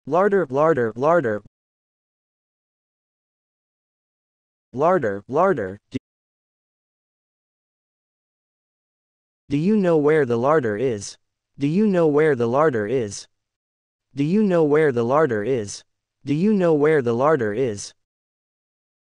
Larder, larder, larder. Larder, larder. Do you know where the larder is? Do you know where the larder is? Do you know where the larder is? Do you know where the larder is?